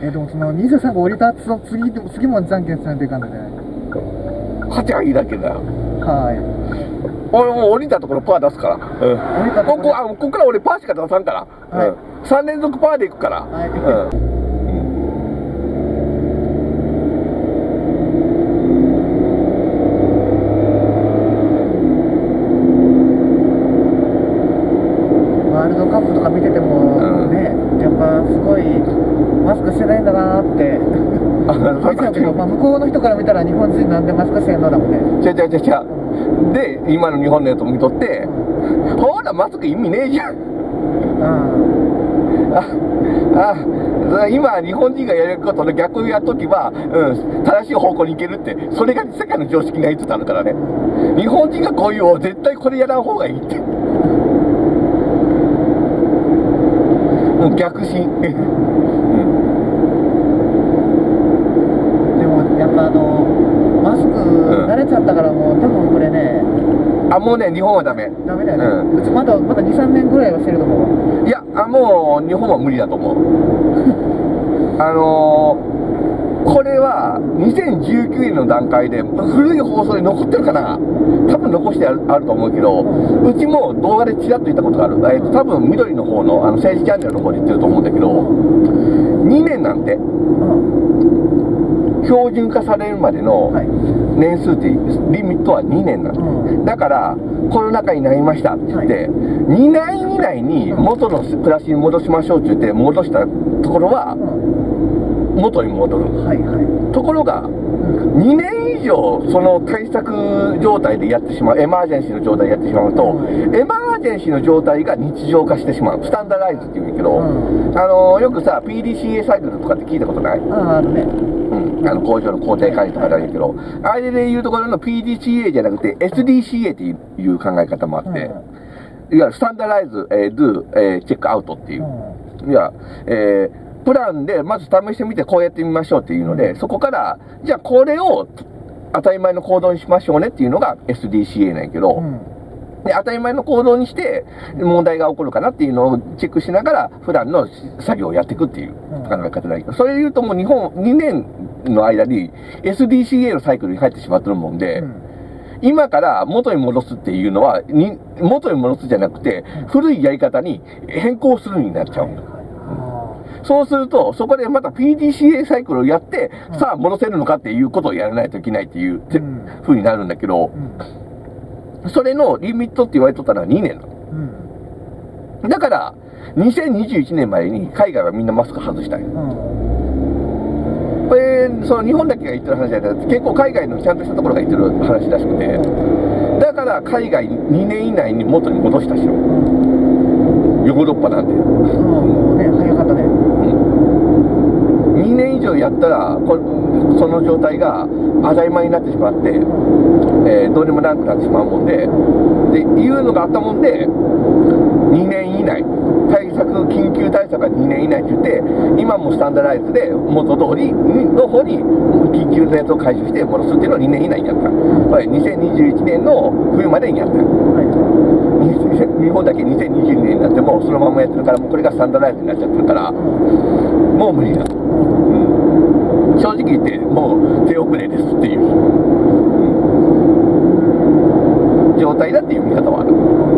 でもその23が降りたその次もじゃんけんしないといかんので。 勝ちゃいいだけだよ。 はい。 俺もう降りたところパー出すから。ここから俺パーしか出さんから。はい。3連続パーでいくから。はい。 ワールドカップとか見ててもね、やっぱすごいマスクしてないんだなーって。向こうの人から見たら日本人なんでマスクしてんのだもんね。 違う。で、今の日本のやつを見とって、ほら、マスク意味ねえじゃん。今、日本人がやることの逆をやっときは、正しい方向に行けるって、それが世界の常識に入ってたのからね。日本人がこういう、絶対これやらん方がいいって。もう逆進。 やっぱマスク慣れちゃったからもう多分これね、 もうね、日本はダメだよね。うちまだ2、3年ぐらいはしてると思う。いや、もう日本は無理だと思う。これは2019年の段階で古い放送で残ってるかな、多分残してあると思うけど、うちも動画でちらっと言ったことがある。多分緑の方の政治チャンネルの方で言ってると思うんだけど、2年なんて標準化されるまでの年数ってリミットは2年なの。だからコロナ禍になりましたって言って、2年以内に元の暮らしに戻しましょうって言って戻したところは元に戻る。ところが2年以上その対策状態でやってしまう、エマージェンシーの状態でやってしまうと、エマージェンシーの状態が日常化してしまう。スタンダライズっていうんだけど、よくさ PDCA サイクルとかって聞いたことない？ あるね。 工場の工程管理とかなんだけど、あれでいうところの PDCA じゃなくて SDCA っていう考え方もあって、いわゆるスタンダライズ、do、チェックアウトっていう。いや、プランでまず試してみてこうやってみましょうっていうので、そこから、じゃあこれを当たり前の行動にしましょうねっていうのが SDCA なんやけど、で、当たり前の行動にして問題が起こるかなっていうのをチェックしながら普段の作業をやっていくっていう考え方だけど、それで言うともう日本2年の間に SDCA のサイクルに入ってしまってるもんで、今から元に戻すっていうのは、元に戻すじゃなくて、古いやり方に変更するになっちゃう。そうすると、そこでまた PDCA サイクルをやって、さあ戻せるのかっていうことをやらないといけないっていう風になるんだけど、それのリミットって言われとったのは2年なの。だから、2021年までに海外はみんなマスク外したい。これ、その日本だけが言ってる話じゃなくて、結構海外のちゃんとしたところが言ってる話らしくて、だから海外2年以内に元に戻したしろ。ヨーロッパなんで。 もうね、早かったね。 2年以上やったら、その状態が当たり前になってしまって、どうにもなくなってしまうもんで、いうのがあったもんで、2年以内、緊急対策が2年以内って言って、今もスタンダライズで元通りの方に緊急のやつを回収して戻すっていうのを2年以内にやった。これ2021年の冬までにやった。日本だけ2022年になってもそのままやってるから、もうこれがスタンダライズになっちゃってるから、もう無理だ。正直言ってもう手遅れですっていう、状態だっていう見方はある。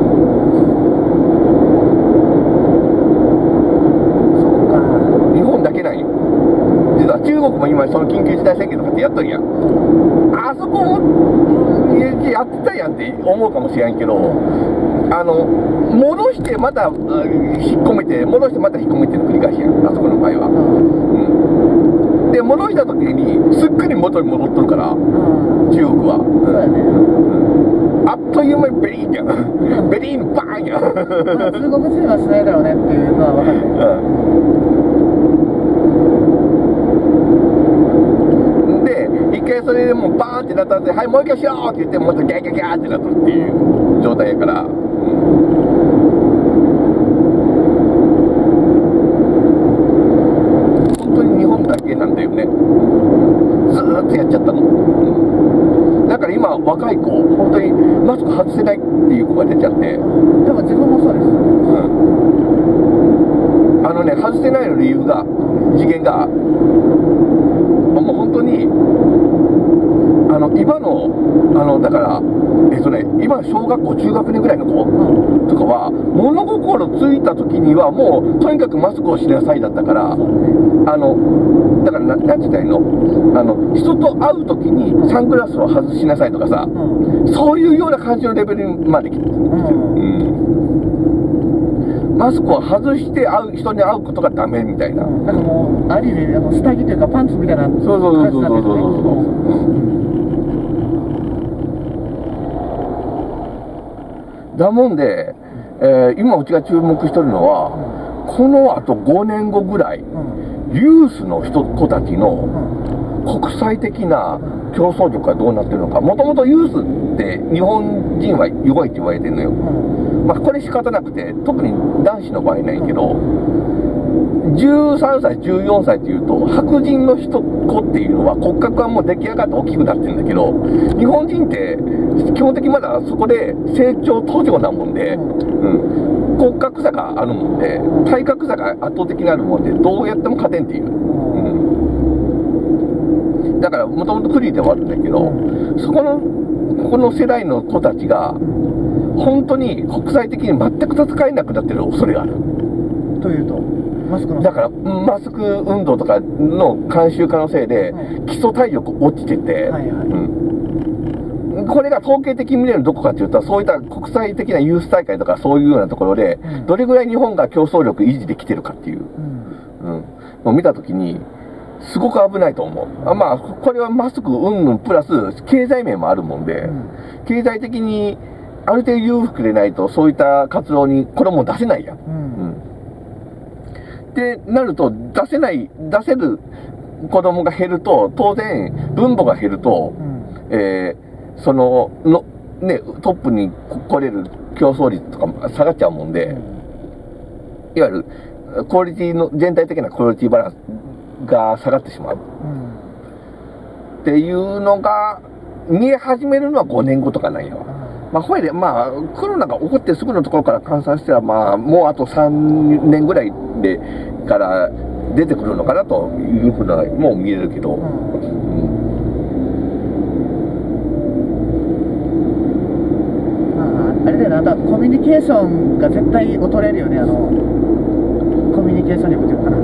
そうか。 日本だけなんよ。実は中国も今その緊急事態宣言とかってやっとるやん。あそこもやってたやんって思うかもしれんけど、戻してまた引っ込めて、戻してまた引っ込めての繰り返しやん、あそこの場合は。で、戻した時にすっかり元に戻っとるから、中国は。 そうだね。 あっという間にベリーンやん。ベリーンバーンやん。 中国人はしないだろうねっていうのは分かる。 で、一回それでもうバーンってなったんで、はい、もう一回しようって言って、またギャーギャーギャーってなっとるっていう状態やから。本当に日本だけなんだよね。ずーっとやっちゃったの。だから今、若い子、本当にマスク外せないっていう子が出ちゃって。 でも自分もそうです。 外せないの理由が、 次元が、もう本当に、今の、だから、今の小学校、中学年ぐらいの子とかは、物心ついた時にはもう、とにかくマスクをしなさいだったから、だからなんて言ったらいいの？人と会う時にサングラスを外しなさいとかさ、そういうような感じのレベルまで来てる。マスクを外して人に会うことがダメみたいな。 なんかもう、ありで、下着というかパンツみたいな感じになってるね。 だもんで、今うちが注目してるのは、このあと5年後ぐらい、ユースの子たちの国際的な競争力がどうなってるのか。もともとユースって日本人は弱いって言われてるのよ。まあこれ仕方なくて、特に男子の場合ないけど、13歳、14歳っていうと、白人の子っていうのは骨格はもう出来上がって大きくなってるんだけど、日本人って基本的にまだそこで成長途上なもんで、骨格差があるもんで、体格差が圧倒的にあるもんで、どうやっても勝てんっていう。だからもともと不利ではあるんだけど、ここの世代の子たちが、本当に国際的に全く戦えなくなってる恐れがある。 というと、マスクのだからマスク運動とかの慣習化のせいで、基礎体力落ちてて、これが統計的に見れるどこかっていうと、そういった国際的なユース大会とかそういうようなところで、どれぐらい日本が競争力維持できてるかっていう、を見たときに、すごく危ないと思う。まあ、これはマスク云々プラス経済面もあるもんで、経済的にある程度裕福でないとそういった活動にこれも出せないやん。ってなると、出せる子供が減ると、当然分母が減ると、トップに来れる競争率とかも下がっちゃうもんで、いわゆるクオリティの全体的なクオリティバランスが下がってしまう、っていうのが見え始めるのは5年後とかなんやわ。まあ、ほいで、まあ、コロナが起こってすぐのところから換算しては、まあ、もうあと3年ぐらいでから出てくるのかなというふうなもう見えるけど、 あれだよな、あとはコミュニケーションが絶対劣れるよね、コミュニケーション力っていうかな、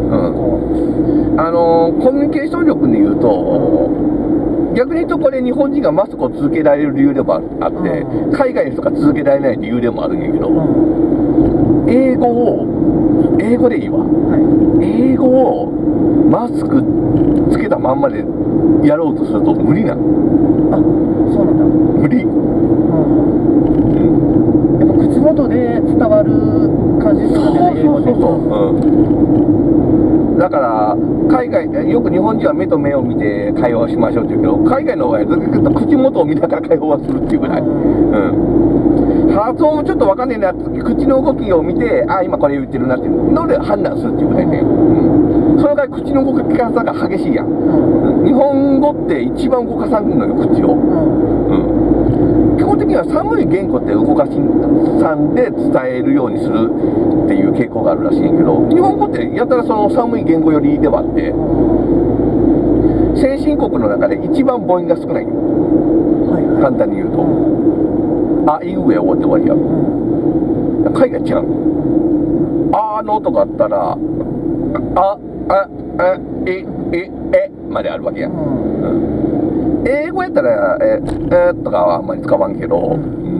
コミュニケーション力で言うと、逆に言うとこれ日本人がマスクを続けられる理由でもあって、海外の人が続けられない理由でもあるんやけど、英語でいいわ、英語をマスクつけたまんまでやろうとすると無理なの。 あ、そうなんだ。 無理。 やっぱ口元で伝わる感じするんじゃない？英語で。 だから海外、よく日本人は目と目を見て会話をしましょうって言うけど、海外の方が口元を見ながら会話をするっていうぐらい、発音もちょっと分かんないなって時、口の動きを見て、あ、今これ言ってるなっていうので判断するっていうぐらいね、それから口の動き方が激しいやん、日本語って一番動かさんのよ、口を、基本的には寒い言語って動かしさんで伝えるようにするっていう傾向があるらしいんやけど、日本語ってやたらその寒い言語よりではあって、先進国の中で一番母音が少ないよ、簡単に言うと、あいうえおって終わりやん。海外違う。あのとかあったら、えまであるわけやん。英語やったら、とかはあんまり使わんけど、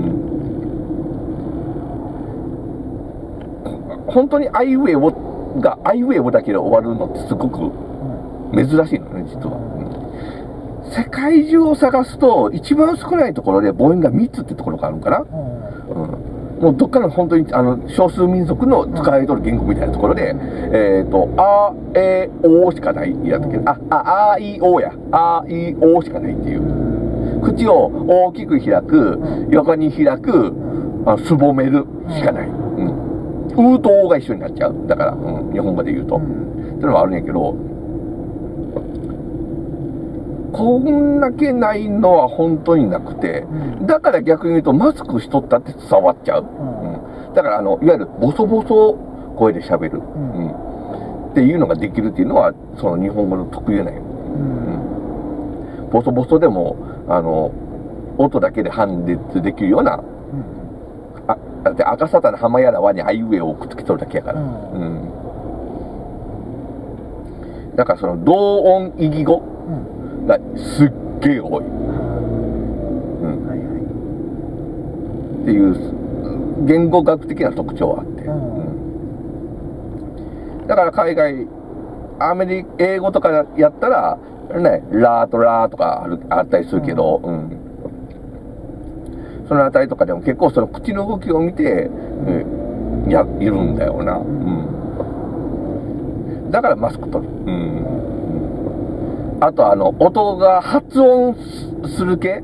本当にあいうえおがあいうえおだけで終わるのってすごく珍しいのね、実は。世界中を探すと一番少ないところで母音が3つってところがあるのかな、もうどっかの本当に少数民族の使い取る言語みたいなところで、あ、え、おしかないやったっけ、あいおや、あいおしかないっていう。口を大きく開く、横に開く、すぼめるしかない。うとおが一緒になっちゃう。だから、日本語で言うと。ってのはあるんやけど、こんだけないのは本当になくて、だから逆に言うとマスクしとったって伝わっちゃう。だからいわゆるボソボソ声で喋る。 っていうのができるっていうのは、その日本語の特有なんよ。ボソボソでも、音だけで判別できるような、だって赤沙汰の浜やらわにあいうえをくっつけとるだけやから。だからその同音異義語がすっげえ多い。っていう言語学的な特徴があって。だから海外、英語とかやったら、ね、ラーとラーとかあったりするけど、そのあたりとかでも結構その口の動きを見て、いるんだよな。だからマスク取る。あと音が発音する系、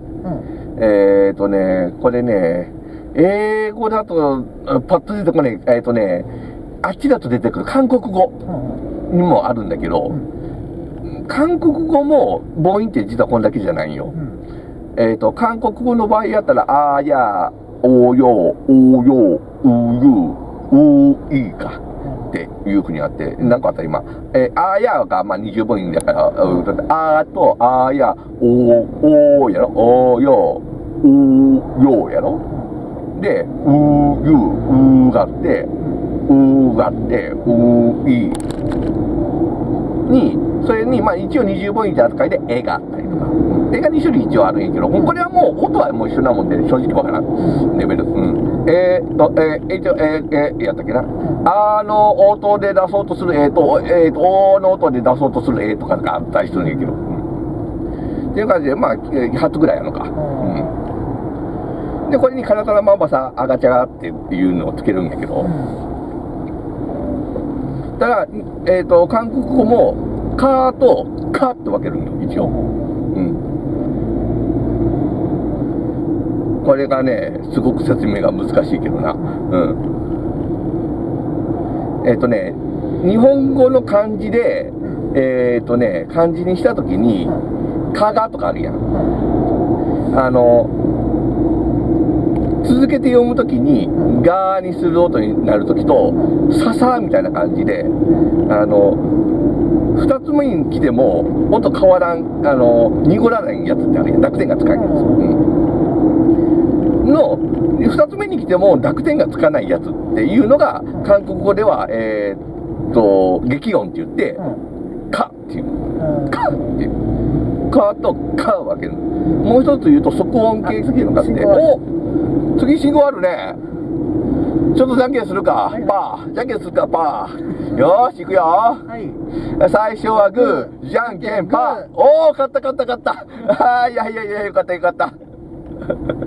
これね、英語だと、パッと出てこない、あっちだと出てくる韓国語にもあるんだけど、韓国語も母音って実はこんだけじゃないよ。韓国語の場合やったら、あーや、おーよ、おーよ、うーゆ、うーいかっていうふうにあって、なんかあった今、あーやがまあ20母音だから、あーと、あーや、おーやろ、おーよ、うーよやろ。で、うーゆ、うーがあって、うーがあって、うーいに、それに、まあ一応20母音って扱いで、えがあったりとか。えが2種類一応あるんやけど、これはもう音はもう一緒なもんで、正直わからん。レベル。やったっけな。あの音で出そうとするおの音で出そうとするとかがあったりするんやけど。っていう感じで、まあ、8つぐらいやのか。で、これにカラカラマンバサアガチャガっていうのをつけるんやけど、ただ、韓国語も、カーとカって分けるんよ、一応。これがね、すごく説明が難しいけどな。日本語の漢字で、漢字にしたときに、かがとかあるやん。続けて読むときに、がーにする音になるときと、ささみたいな感じで、二つ目に来ても、音変わらん、濁らないやつってあるやん。濁点がつかないやつ。二つ目に来ても濁点がつかないやつっていうのが、韓国語では、激音って言って、かっていう。かっていう。かとかを分ける。もう一つ言うと、即音形っていうのがあって、次信号あるね。ちょっとじゃんけんするか。パー。じゃんけんするか、パー。よーし、いくよ。最初はグー、じゃんけんパー。おー、勝った。いや、よかった。